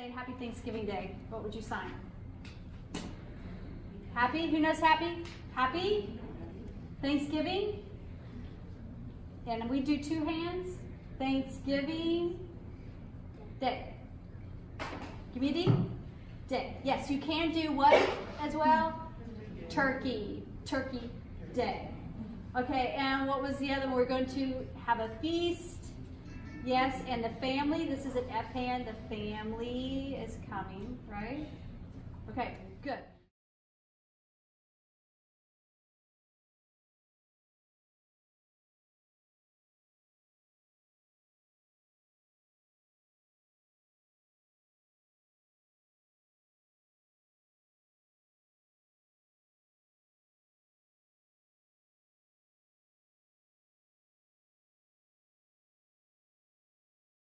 say Happy Thanksgiving Day, what would you sign? Happy? Who knows happy? Happy? Thanksgiving? And we do two hands. Thanksgiving Day. Give me a D. Day. Yes, you can do what as well? Turkey. Turkey Day. Okay, and what was the other one? We're going to have a feast. Yes, and the family. This is an F hand. The family is coming, right? Okay, good.